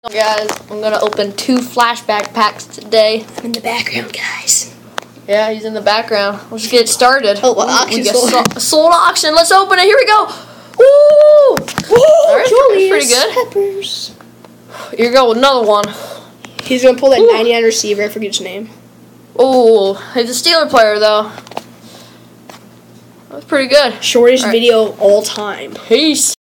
Guys, I'm gonna open 2 flashback packs today. I'm in the background, guys. Yeah, he's in the background. Let's get started. Oh, what auction? Sold auction. Let's open it. Here we go. Woo! Alright, pretty good. Peppers. Here we go with another one. He's gonna pull that 99 receiver. I forget his name. Oh, he's a Steeler player though. That's pretty good. Shortest video all time. Peace.